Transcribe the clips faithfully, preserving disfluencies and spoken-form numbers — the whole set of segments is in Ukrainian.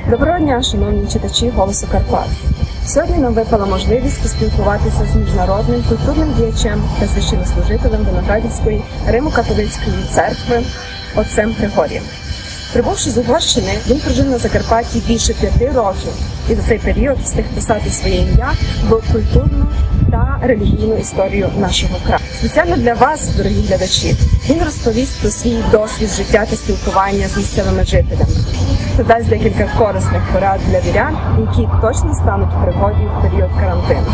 Доброго дня, шановні читачі «Голосу Карпат». Сьогодні нам випала можливість поспілкуватися з міжнародним культурним діячем та священнослужителем Виноградівської Римо-католицької церкви отцем Григорієм. Прибувши з Угорщини, він прожив на Закарпатті більше п'яти років і за цей період встиг писати своє ім'я в культурну та релігійну історію нашого краю. Спеціально для вас, дорогі глядачі, він розповість про свій досвід життя та спілкування з місцевими жителями та дасть декілька корисних порад для вірян, які точно стануть в пригоді в період карантину.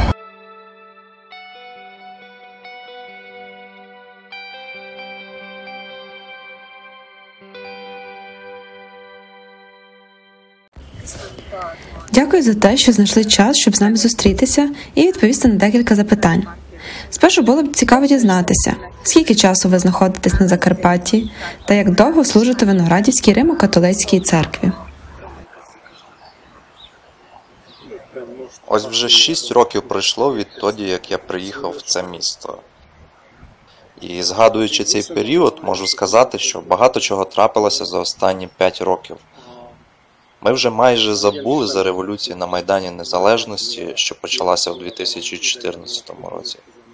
Дякую за те, що знайшли час, щоб з нами зустрітися і відповісти на декілька запитань. Спершу було б цікаво дізнатися, скільки часу ви знаходитесь на Закарпатті та як довго служите в Виноградівській Римо-католицькій церкві. Ось вже шість років пройшло відтоді, як я приїхав в це місто. І згадуючи цей період, можу сказати, що багато чого трапилося за останні п'ять років. Ми вже майже забули за революцію на Майдані Незалежності, що почалася у дві тисячі чотирнадцятому році.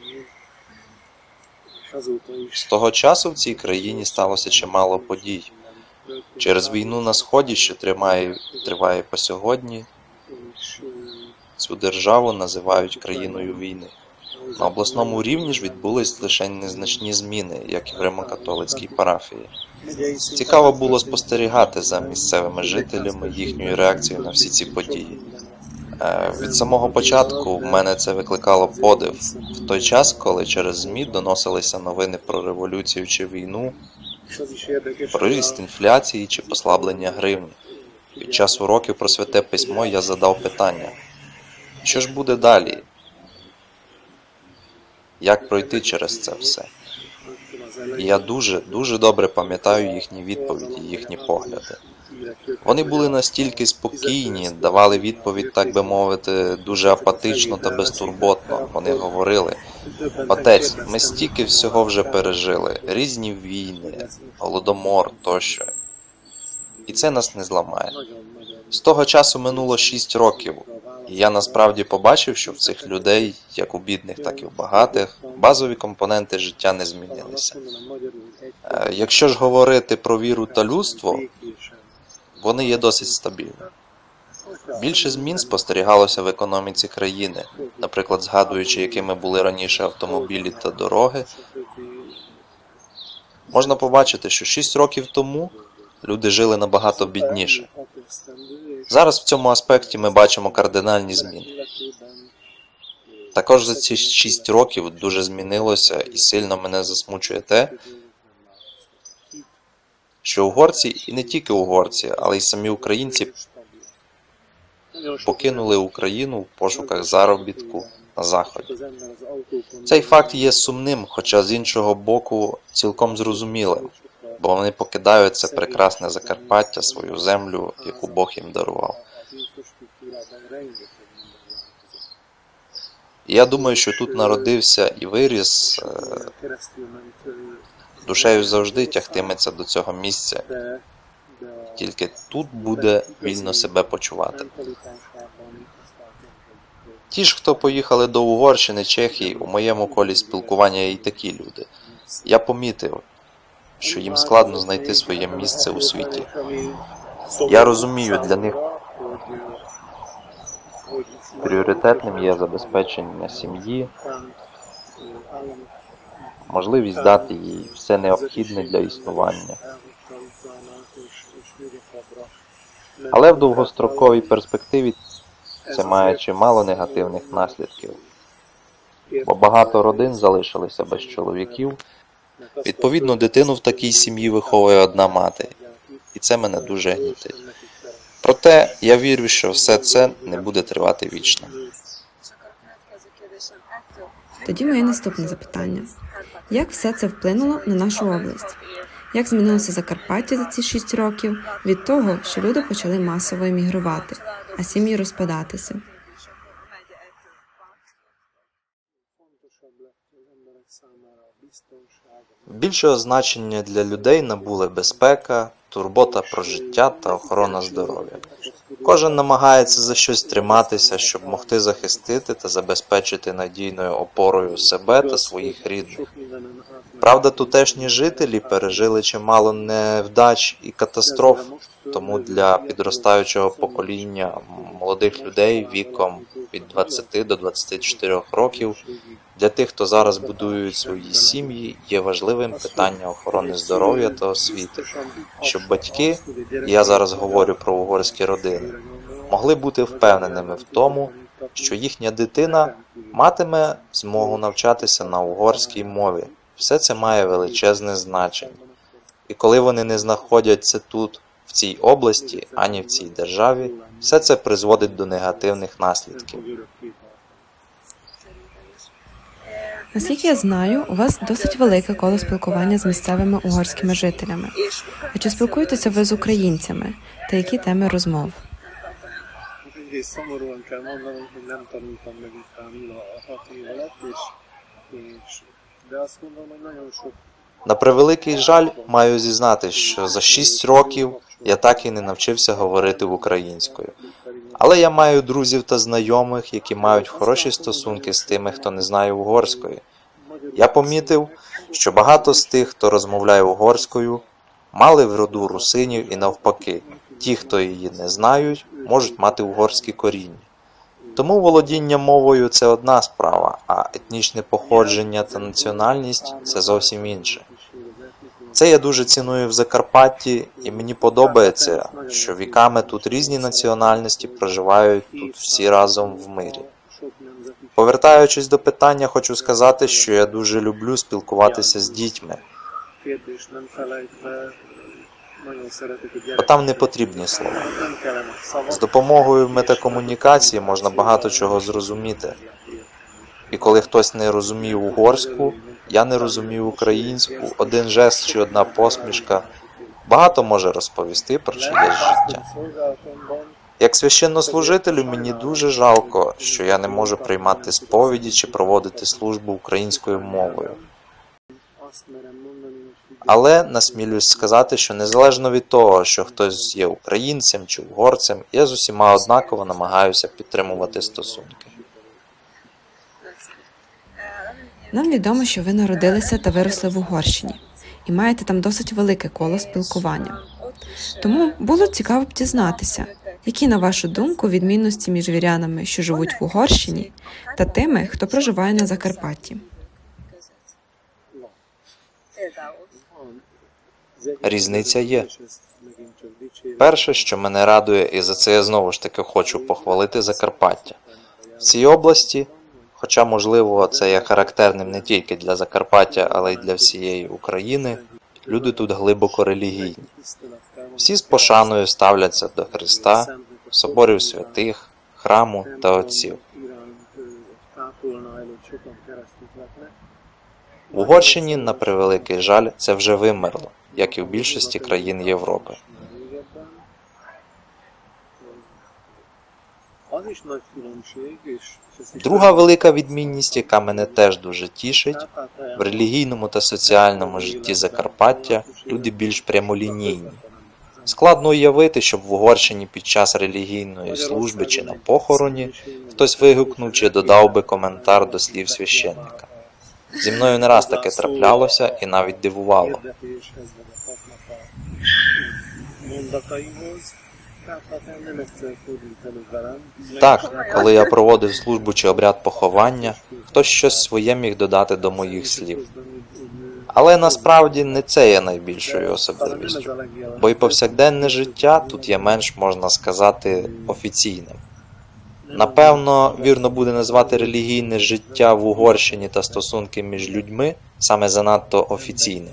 З того часу в цій країні сталося чимало подій. Через війну на Сході, що триває, триває по сьогодні, цю державу називають країною війни. На обласному рівні ж відбулись лише незначні зміни, як і в Римо-католицькій парафії. Цікаво було спостерігати за місцевими жителями їхньою реакцією на всі ці події. Від самого початку в мене це викликало подив. В той час, коли через ЗМІ доносилися новини про революцію чи війну, про ріст інфляції чи послаблення гривні. Під час уроків про Святе Письмо я задав питання: що ж буде далі? Як пройти через це все? І я дуже, дуже добре пам'ятаю їхні відповіді, їхні погляди. Вони були настільки спокійні, давали відповідь, так би мовити, дуже апатично та безтурботно. Вони говорили: «Отець, ми стільки всього вже пережили, різні війни, голодомор тощо. І це нас не зламає». З того часу минуло шість років. І я насправді побачив, що в цих людей, як у бідних, так і в багатих, базові компоненти життя не змінилися. Якщо ж говорити про віру та людство, вони є досить стабільні. Більше змін спостерігалося в економіці країни, наприклад, згадуючи, якими були раніше автомобілі та дороги. Можна побачити, що шість років тому люди жили набагато бідніше. Зараз в цьому аспекті ми бачимо кардинальні зміни. Також за ці шість років дуже змінилося і сильно мене засмучує те, що угорці, і не тільки угорці, але й самі українці покинули Україну в пошуках заробітку на Заході. Цей факт є сумним, хоча з іншого боку цілком зрозумілим, бо вони покидають це прекрасне Закарпаття, свою землю, яку Бог їм дарував. І я думаю, що тут народився і виріс, душею завжди тягтиметься до цього місця. Тільки тут буде вільно себе почувати. Ті ж, хто поїхали до Угорщини, Чехії, у моєму колі спілкування є і такі люди. Я помітив, що їм складно знайти своє місце у світі. Я розумію, для них пріоритетним є забезпечення сім'ї, можливість дати їй все необхідне для існування. Але в довгостроковій перспективі це має чимало негативних наслідків, бо багато родин залишилися без чоловіків. Відповідно, дитину в такій сім'ї виховує одна мати, і це мене дуже гнітить. Проте, я вірю, що все це не буде тривати вічно. Тоді моє наступне запитання. Як все це вплинуло на нашу область? Як змінилося Закарпаття за ці шість років від того, що люди почали масово емігрувати, а сім'ї розпадатися? Більшого значення для людей набули безпека, турбота про життя та охорона здоров'я. Кожен намагається за щось триматися, щоб могти захистити та забезпечити надійною опорою себе та своїх рідних. Правда, тутешні жителі пережили чимало невдач і катастроф, тому для підростаючого покоління молодих людей віком від двадцяти до двадцяти чотирьох років, для тих, хто зараз будують свої сім'ї, є важливим питання охорони здоров'я та освіти, щоб батьки, я зараз говорю про угорські родини, могли бути впевненими в тому, що їхня дитина матиме змогу навчатися на угорській мові. Все це має величезне значення. І коли вони не знаходять це тут, в цій області, ані в цій державі, все це призводить до негативних наслідків. Наскільки я знаю, у вас досить велике коло спілкування з місцевими угорськими жителями. А чи спілкуєтеся ви з українцями? Та які теми розмов? Egész szomorúan kell mondanom, hogy nem tanultam meg itt a hat év alatt, és, és, de azt gondolom, hogy nagyon sok. На превеликий жаль, маю зізнати, що за шість років я так і не навчився говорити українською. Але я маю друзів та знайомих, які мають хороші стосунки з тими, хто не знає угорської. Я помітив, що багато з тих, хто розмовляє угорською, мали в роду русинів і навпаки. Ті, хто її не знають, можуть мати угорські коріння. Тому володіння мовою – це одна справа, а етнічне походження та національність – це зовсім інше. Це я дуже ціную в Закарпатті, і мені подобається, що віками тут різні національності проживають тут всі разом в мирі. Повертаючись до питання, хочу сказати, що я дуже люблю спілкуватися з дітьми. Бо там не потрібні слова. З допомогою метакомунікації можна багато чого зрозуміти. І коли хтось не розуміє угорську, я не розумію українську, один жест чи одна посмішка багато може розповісти про чиєсь життя. Як священнослужителю мені дуже жалко, що я не можу приймати сповіді чи проводити службу українською мовою. Але насмілюсь сказати, що незалежно від того, що хтось є українцем чи угорцем, я з усіма однаково намагаюся підтримувати стосунки. Нам відомо, що ви народилися та виросли в Угорщині і маєте там досить велике коло спілкування. Тому було цікаво б дізнатися, які, на вашу думку, відмінності між вірянами, що живуть в Угорщині, та тими, хто проживає на Закарпатті. Різниця є. Перше, що мене радує, і за це я знову ж таки хочу похвалити Закарпаття. В цій області, хоча, можливо, це є характерним не тільки для Закарпаття, але й для всієї України, люди тут глибоко релігійні. Всі з пошаною ставляться до Христа, соборів святих, храму та отців. В Угорщині, на превеликий жаль, це вже вимерло, як і в більшості країн Європи. Друга велика відмінність, яка мене теж дуже тішить, в релігійному та соціальному житті Закарпаття люди більш прямолінійні. Складно уявити, щоб в Угорщині під час релігійної служби чи на похороні хтось вигукнув чи додав би коментар до слів священника. Зі мною не раз таке траплялося і навіть дивувало. Так, коли я проводив службу чи обряд поховання, хтось щось своє міг додати до моїх слів. Але насправді не це є найбільшою особливістю, бо і повсякденне життя тут є менш, можна сказати, офіційним. Напевно, вірно буде назвати релігійне життя в Угорщині та стосунки між людьми саме занадто офіційними.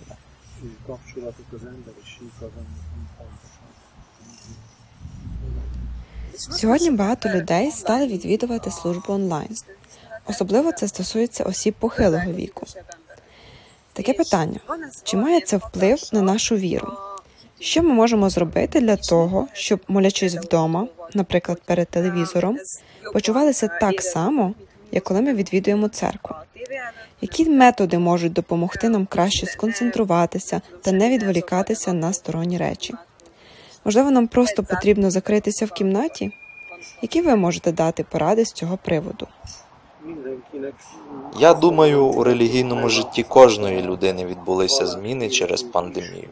Сьогодні багато людей стали відвідувати службу онлайн. Особливо це стосується осіб похилого віку. Таке питання. Чи має це вплив на нашу віру? Що ми можемо зробити для того, щоб, молячись вдома, наприклад, перед телевізором, почувалися так само, як коли ми відвідуємо церкву? Які методи можуть допомогти нам краще сконцентруватися та не відволікатися на сторонні речі? Можливо, нам просто потрібно закритися в кімнаті? Які ви можете дати поради з цього приводу? Я думаю, у релігійному житті кожної людини відбулися зміни через пандемію.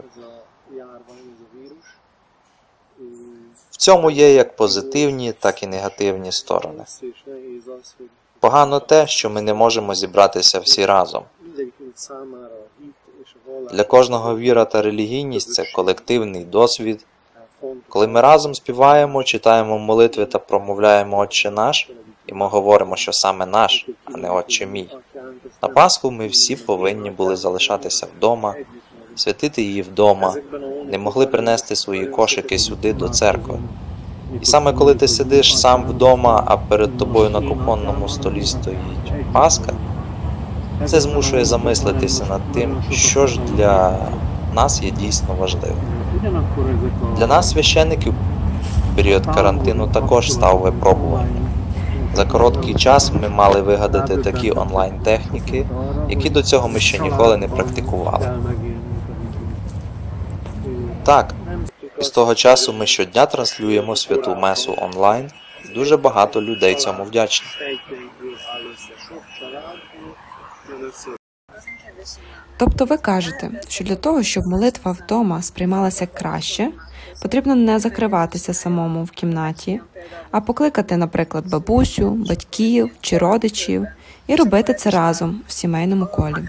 В цьому є як позитивні, так і негативні сторони. Погано те, що ми не можемо зібратися всі разом. Для кожного віра та релігійність – це колективний досвід. Коли ми разом співаємо, читаємо молитви та промовляємо «Отче наш», і ми говоримо, що саме наш, а не «Отче мій». На Пасху ми всі повинні були залишатися вдома, святити її вдома, не могли принести свої кошики сюди, до церкви. І саме коли ти сидиш сам вдома, а перед тобою на кухонному столі стоїть Пасха, це змушує замислитися над тим, що ж для нас є дійсно важливим. Для нас, священиків, період карантину також став випробуванням. За короткий час ми мали вигадати такі онлайн-техніки, які до цього ми ще ніколи не практикували. Так, з того часу ми щодня транслюємо святу месу онлайн, і дуже багато людей цьому вдячні. Тобто ви кажете, що для того, щоб молитва вдома сприймалася краще, потрібно не закриватися самому в кімнаті, а покликати, наприклад, бабусю, батьків чи родичів і робити це разом в сімейному колі.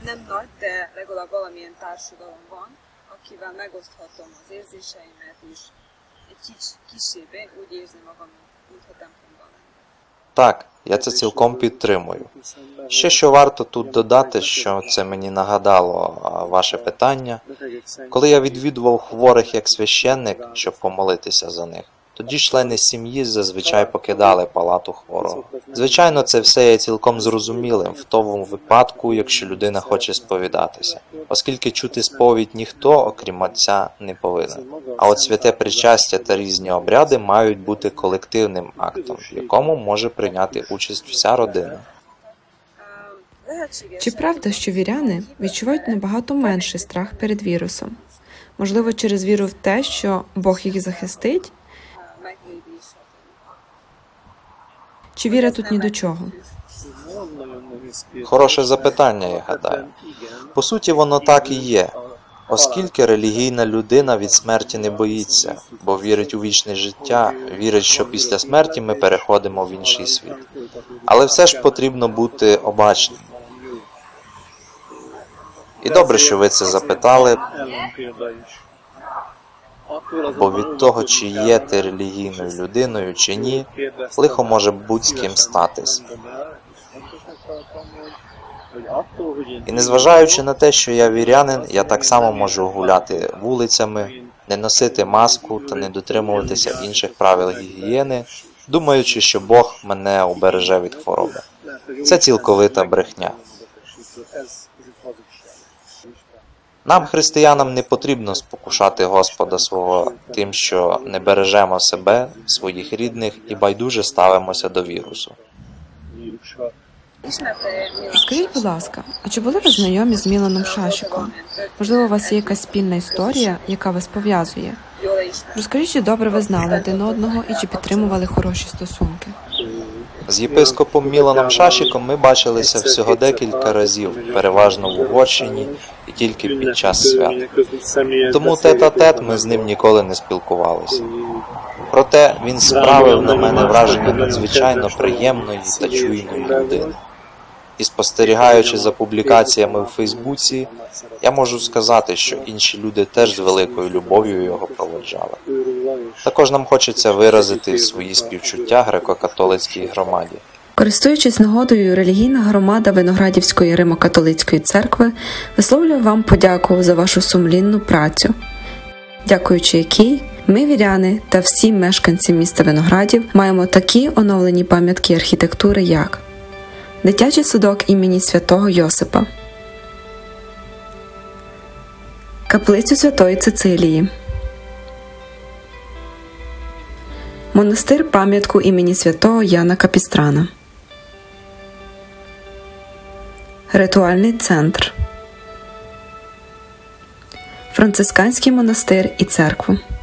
Так, я це цілком підтримую. Ще що варто тут додати, що це мені нагадало ваше питання. Коли я відвідував хворих як священник, щоб помолитися за них, тоді члени сім'ї зазвичай покидали палату хворого. Звичайно, це все є цілком зрозумілим в тому випадку, якщо людина хоче сповідатися, оскільки чути сповідь ніхто, окрім отця, не повинен. А от святе причастя та різні обряди мають бути колективним актом, в якому може прийняти участь вся родина. Чи правда, що віряни відчувають набагато менший страх перед вірусом? Можливо, через віру в те, що Бог їх захистить? Чи віра тут ні до чого? Хороше запитання, я гадаю. По суті, воно так і є. Оскільки релігійна людина від смерті не боїться, бо вірить у вічне життя, вірить, що після смерті ми переходимо в інший світ. Але все ж потрібно бути обачним. І добре, що ви це запитали, бо від того, чи є ти релігійною людиною, чи ні, лихо може будь-з ким статись. І незважаючи на те, що я вірянин, я так само можу гуляти вулицями, не носити маску та не дотримуватися інших правил гігієни, думаючи, що Бог мене убереже від хвороби. Це цілковита брехня. Нам, християнам, не потрібно спокушати Господа свого тим, що не бережемо себе, своїх рідних і байдуже ставимося до вірусу. Розкажіть, будь ласка, а чи були ви знайомі з Міланом Шашиком? Можливо, у вас є якась спільна історія, яка вас пов'язує? Розкажіть, чи добре ви знали один одного і чи підтримували хороші стосунки? З єпископом Міланом Шашиком ми бачилися всього декілька разів, переважно в Угорщині і тільки під час свят. Тому тет-а-тет ми з ним ніколи не спілкувалися. Проте він справив на мене враження надзвичайно приємної та чуйної людини. І спостерігаючи за публікаціями в Фейсбуці, я можу сказати, що інші люди теж з великою любов'ю його проводжали. Також нам хочеться виразити свої співчуття греко-католицькій громаді. Користуючись нагодою, релігійна громада Виноградівської Римо-католицької церкви висловлює вам подяку за вашу сумлінну працю, дякуючи якій ми, віряни та всі мешканці міста Виноградів, маємо такі оновлені пам'ятки архітектури, як дитячий садок імені святого Йосипа, каплицю Святої Цицилії, монастир-пам'ятку імені святого Яна Капістрана, ритуальний центр, францисканський монастир і церкву.